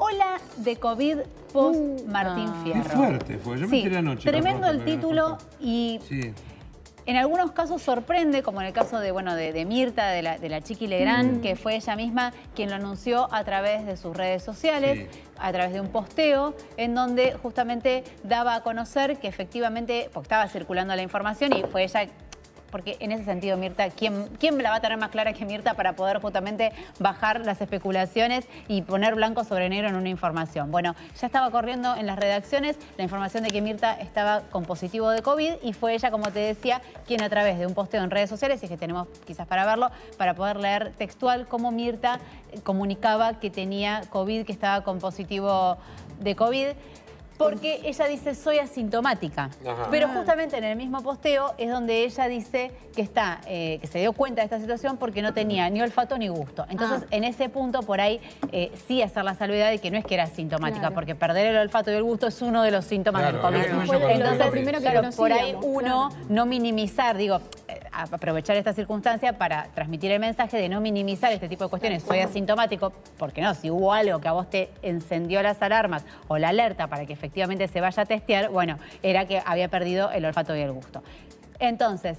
Ola de COVID post Martín Fierro. Qué fuerte fue, yo me enteré anoche. Tremendo el título y en algunos casos sorprende, como en el caso de Mirta, de la Chiqui Legrand, que fue ella misma quien lo anunció a través de sus redes sociales, a través de un posteo, en donde justamente daba a conocer que efectivamente, porque estaba circulando la información y fue ella... Porque en ese sentido, Mirta, ¿quién la va a tener más clara que Mirta para poder justamente bajar las especulaciones y poner blanco sobre negro en una información? Bueno, ya estaba corriendo en las redacciones la información de que Mirta estaba con positivo de COVID y fue ella, como te decía, quien a través de un posteo en redes sociales, y es que tenemos quizás para verlo, para poder leer textual cómo Mirta comunicaba que tenía COVID, que estaba con positivo de COVID. Porque ella dice, soy asintomática. Pero justamente en el mismo posteo es donde ella dice que que se dio cuenta de esta situación porque no tenía ni olfato ni gusto. Entonces, en ese punto, por ahí, sí hacer la salvedad de que no es que era asintomática, porque perder el olfato y el gusto es uno de los síntomas del COVID. Entonces, por ahí uno no minimizar, digo, aprovechar esta circunstancia para transmitir el mensaje de no minimizar este tipo de cuestiones. Soy asintomático, porque no, si hubo algo que a vos te encendió las alarmas o la alerta para que efectivamente se vaya a testear, bueno, era que había perdido el olfato y el gusto. Entonces,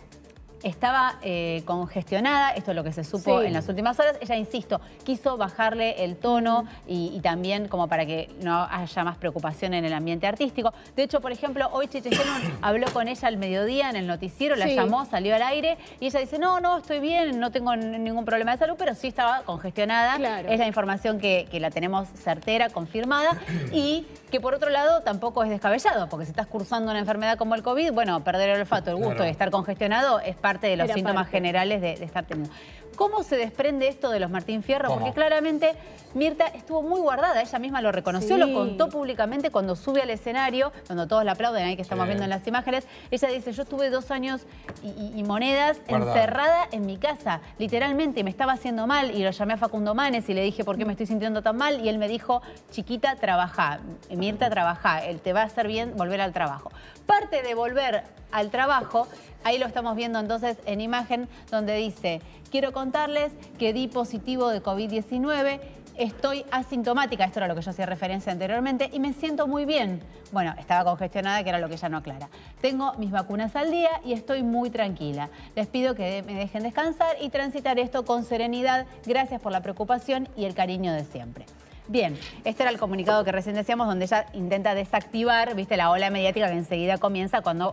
estaba congestionada, esto es lo que se supo en las últimas horas. Ella, insisto, quiso bajarle el tono y también como para que no haya más preocupación en el ambiente artístico. De hecho, por ejemplo, hoy Cheche Gelman habló con ella al mediodía en el noticiero, la llamó, salió al aire y ella dice, no, estoy bien, no tengo ningún problema de salud, pero sí estaba congestionada. Es la información que la tenemos certera, confirmada, y que por otro lado tampoco es descabellado, porque si estás cursando una enfermedad como el COVID, bueno, perder el olfato, el gusto y estar congestionado es parte de los síntomas generales de estar teniendo. ¿Cómo se desprende esto de los Martín Fierro? Porque claramente Mirta estuvo muy guardada, ella misma lo reconoció, lo contó públicamente cuando sube al escenario, cuando todos la aplauden, ahí que estamos viendo en las imágenes. Ella dice, yo estuve 2 años y monedas encerrada en mi casa, literalmente, me estaba haciendo mal, y lo llamé a Facundo Manes y le dije, ¿por qué me estoy sintiendo tan mal? Y él me dijo, chiquita, trabajá, Mirta, trabajá, él te va a hacer bien volver al trabajo. Parte de volver al trabajo, ahí lo estamos viendo entonces en imagen, donde dice, quiero contarles que di positivo de COVID-19, estoy asintomática, esto era lo que yo hacía referencia anteriormente, y me siento muy bien. Bueno, estaba congestionada, que era lo que ella no aclara. Tengo mis vacunas al día y estoy muy tranquila. Les pido que me dejen descansar y transitar esto con serenidad. Gracias por la preocupación y el cariño de siempre. Bien, este era el comunicado que recién decíamos, donde ella intenta desactivar, viste, la ola mediática que enseguida comienza cuando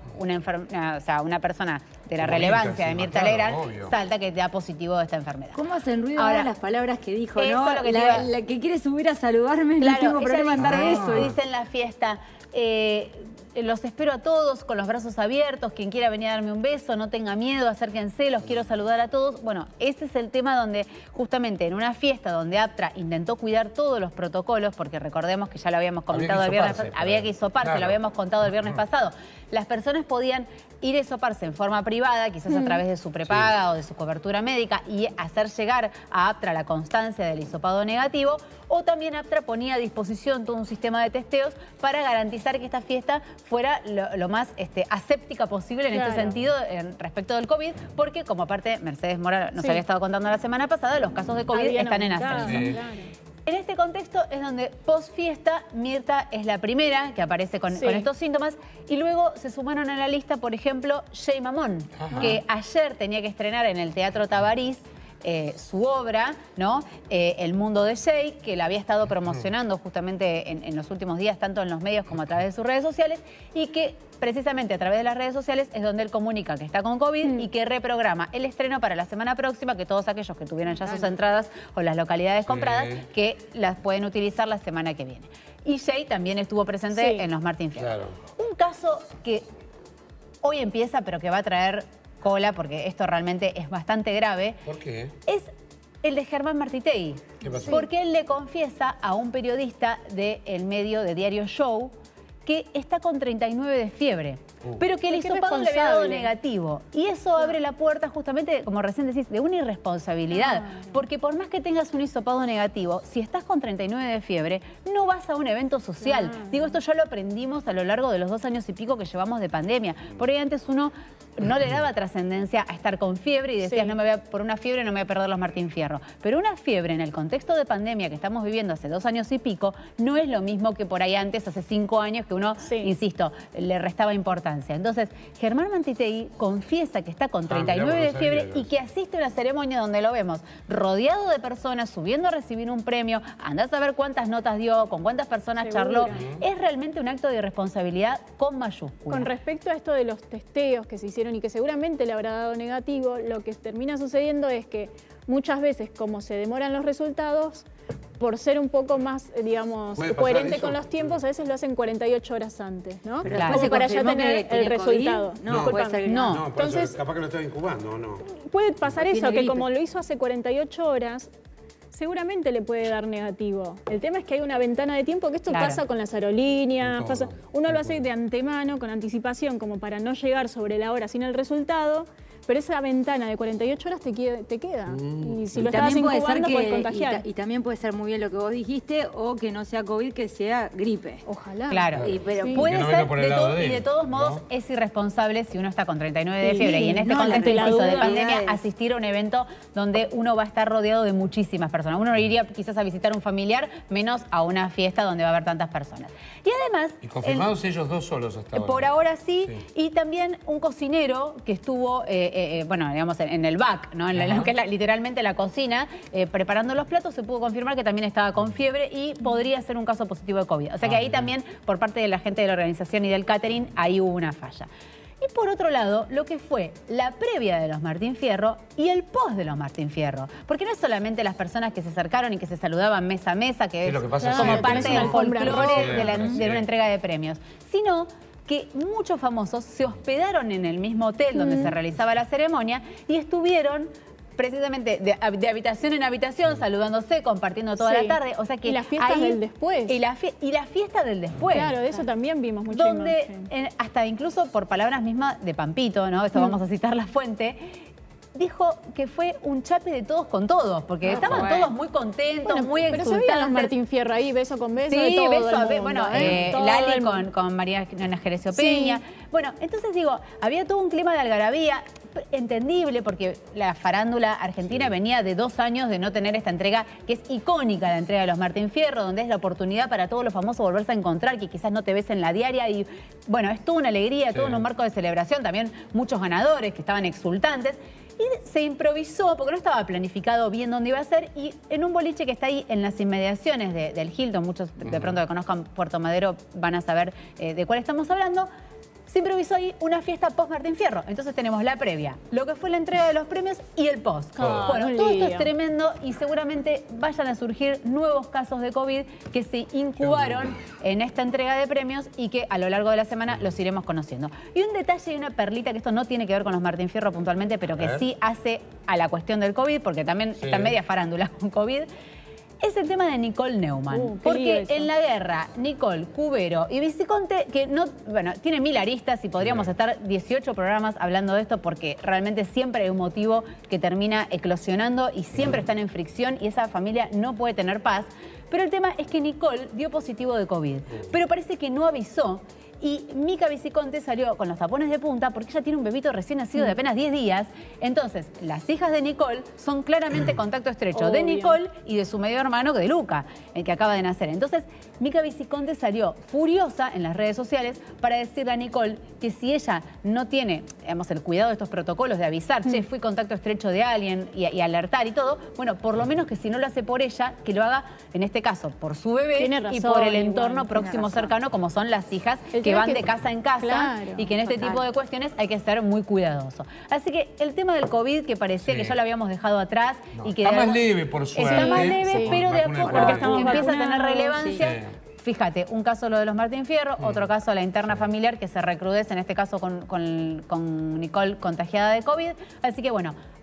una persona de la relevancia de Mirta Legrand salta que te da positivo de esta enfermedad. ¿Cómo hacen ruido ahora las palabras que dijo, no? Lo que la que quiere subir a saludarme, no tengo problema en dar besos. Dice en la fiesta, los espero a todos con los brazos abiertos, quien quiera venir a darme un beso, no tenga miedo, acérquense, los quiero saludar a todos. Bueno, ese es el tema donde justamente en una fiesta donde APTRA intentó cuidar todos los protocolos, porque recordemos que ya lo habíamos comentado el viernes pasado, había que hisoparse, lo habíamos contado el viernes pasado. Las personas podían ir a hisoparse en forma privada, quizás a través de su prepaga o de su cobertura médica, y hacer llegar a APTRA la constancia del hisopado negativo, o también APTRA ponía a disposición todo un sistema de testeos para garantizar que esta fiesta fuera lo más aséptica posible en este sentido respecto del COVID, porque como aparte Mercedes Mora nos había estado contando la semana pasada, los casos de COVID están en ascenso. En este contexto es donde post fiesta Mirta es la primera que aparece con estos síntomas, y luego se sumaron a la lista, por ejemplo, Jay Mamón, que ayer tenía que estrenar en el Teatro Tabarís su obra, ¿no? El mundo de Jay, que la había estado promocionando justamente en los últimos días, tanto en los medios como a través de sus redes sociales, y que precisamente a través de las redes sociales es donde él comunica que está con COVID y que reprograma el estreno para la semana próxima, que todos aquellos que tuvieran ya sus entradas o las localidades compradas, que las pueden utilizar la semana que viene. Y Jay también estuvo presente en los Martín Fierro. Un caso que hoy empieza, pero que va a traer cola, porque esto realmente es bastante grave. ¿Por qué? Es el de Germán Martitegui. ¿Qué pasó? Porque él le confiesa a un periodista del medio de Diario Show que está con 39 de fiebre, pero que el hisopado le había dado negativo. Y eso abre la puerta justamente, como recién decís, de una irresponsabilidad. Porque por más que tengas un hisopado negativo, si estás con 39 de fiebre, no vas a un evento social. Digo, esto ya lo aprendimos a lo largo de los 2 años y pico que llevamos de pandemia. Por ahí antes uno no le daba trascendencia a estar con fiebre y decías, por una fiebre no me voy a perder los Martín Fierro. Pero una fiebre en el contexto de pandemia que estamos viviendo hace 2 años y pico, no es lo mismo que por ahí antes, hace 5 años, que uno, insisto, le restaba importancia. Entonces, Germán Mantitegui confiesa que está con 39 de fiebre y que asiste a una ceremonia donde lo vemos rodeado de personas, subiendo a recibir un premio, andás a ver cuántas notas dio, con cuántas personas charló. Es realmente un acto de irresponsabilidad con mayúsculas. Con respecto a esto de los testeos que se hicieron y que seguramente le habrá dado negativo, lo que termina sucediendo es que muchas veces, como se demoran los resultados, por ser un poco más, digamos, coherente con los tiempos, a veces lo hacen 48 horas antes, ¿no? Pero como para ya tener el resultado. No, puede ser no. Entonces, capaz que lo estaba incubando, ¿no? Puede pasar eso, que como lo hizo hace 48 horas, seguramente le puede dar negativo. El tema es que hay una ventana de tiempo, que esto pasa con las aerolíneas, uno lo hace de antemano, con anticipación, como para no llegar sobre la hora sin el resultado, pero esa ventana de 48 horas te queda. Y si lo estabas incubando, puedes contagiar. Y también puede ser muy bien lo que vos dijiste, o que no sea COVID, que sea gripe. Ojalá. Claro, pero puede ser, y de todos modos es irresponsable si uno está con 39 de fiebre y en este contexto de pandemia asistir a un evento donde uno va a estar rodeado de muchísimas personas. Uno no iría quizás a visitar a un familiar, menos a una fiesta donde va a haber tantas personas. Y además... Y confirmados ellos 2 solos hasta ahora. Por ahora sí, y también un cocinero que estuvo... bueno, digamos, en el back, ¿no? En lo que es literalmente la cocina, preparando los platos, se pudo confirmar que también estaba con fiebre y podría ser un caso positivo de COVID. O sea que ahí también, por parte de la gente de la organización y del catering, ahí hubo una falla. Y por otro lado, lo que fue la previa de los Martín Fierro y el post de los Martín Fierro. Porque no es solamente las personas que se acercaron y que se saludaban mesa a mesa, que es lo que pasa como parte del folclore de una entrega de premios, sino que muchos famosos se hospedaron en el mismo hotel donde se realizaba la ceremonia y estuvieron precisamente de habitación en habitación, saludándose, compartiendo toda la tarde. O sea que y las fiestas del después. Y la fiesta del después. Claro, de eso también vimos mucho. Donde hasta incluso por palabras mismas de Pampito, ¿no? Esto vamos a citar la fuente, dijo que fue un chape de todos con todos, porque estaban todos muy contentos, muy exultantes. Pero se veían los Martín Fierro ahí, beso con beso, sí, de todo beso el a mundo, bueno, Lali con María Gerecio Peña. Bueno, entonces digo, había todo un clima de algarabía, entendible, porque la farándula argentina venía de 2 años de no tener esta entrega, que es icónica, la entrega de los Martín Fierro, donde es la oportunidad para todos los famosos volverse a encontrar, que quizás no te ves en la diaria, y bueno, es toda una alegría, todo en un marco de celebración, también muchos ganadores que estaban exultantes. Y se improvisó, porque no estaba planificado bien dónde iba a ser, y en un boliche que está ahí en las inmediaciones del Hilton, muchos de pronto que conozcan Puerto Madero van a saber de cuál estamos hablando, se improvisó ahí una fiesta post Martín Fierro. Entonces tenemos la previa, lo que fue la entrega de los premios y el post. Bueno, todo esto es tremendo y seguramente vayan a surgir nuevos casos de COVID que se incubaron en esta entrega de premios y que a lo largo de la semana los iremos conociendo. Y un detalle y una perlita, que esto no tiene que ver con los Martín Fierro puntualmente, pero que sí hace a la cuestión del COVID, porque también está media farándula con COVID, es el tema de Nicole Neumann. Porque en la guerra, Nicole, Cubero y Viciconte, que no, bueno, tiene 1000 aristas y podríamos estar 18 programas hablando de esto, porque realmente siempre hay un motivo que termina eclosionando y siempre están en fricción y esa familia no puede tener paz. Pero el tema es que Nicole dio positivo de COVID, pero parece que no avisó. Y Mica Viciconte salió con los tapones de punta porque ella tiene un bebito recién nacido de apenas 10 días. Entonces, las hijas de Nicole son claramente contacto estrecho de Nicole y de su medio hermano, de Luca, el que acaba de nacer. Entonces, Mica Viciconte salió furiosa en las redes sociales para decirle a Nicole que si ella no tiene, digamos, el cuidado de estos protocolos de avisar, che, fui contacto estrecho de alguien y alertar y todo, bueno, por lo menos que si no lo hace por ella, que lo haga, en este caso, por su bebé y por el entorno próximo cercano, como son las hijas que van de casa en casa y que en este tipo de cuestiones hay que ser muy cuidadoso. Así que el tema del COVID, que parecía que ya lo habíamos dejado atrás y que... Está más leve, por suerte. Está más leve, pero de a poco empieza a tener relevancia. Fíjate, un caso lo de los Martín Fierro, otro caso la interna familiar que se recrudece, en este caso con Nicole contagiada de COVID. Así que bueno,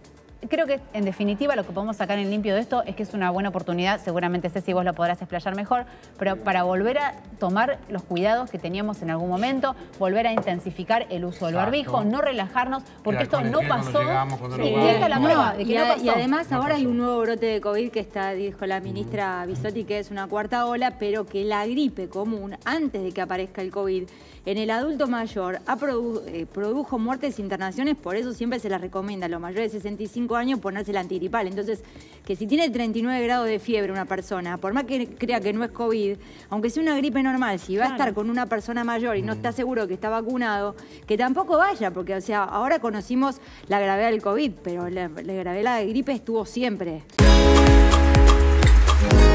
creo que en definitiva lo que podemos sacar en limpio de esto es que es una buena oportunidad, seguramente Ceci vos lo podrás explayar mejor, pero para volver a tomar los cuidados que teníamos en algún momento, volver a intensificar el uso del barbijo, no relajarnos, porque esto no pasó. Y esta es la prueba de que no pasó. Y además ahora hay un nuevo brote de COVID que está, dijo la ministra Bisotti, que es una cuarta ola, pero que la gripe común, antes de que aparezca el COVID, en el adulto mayor produjo muertes e internaciones, por eso siempre se les recomienda a los mayores de 65 años ponerse el antigripal. Entonces, que si tiene 39 grados de fiebre una persona, por más que crea que no es COVID, aunque sea una gripe normal, si va a estar con una persona mayor y no está seguro que está vacunado, que tampoco vaya, porque, o sea, ahora conocimos la gravedad del COVID, pero la gravedad de la gripe estuvo siempre.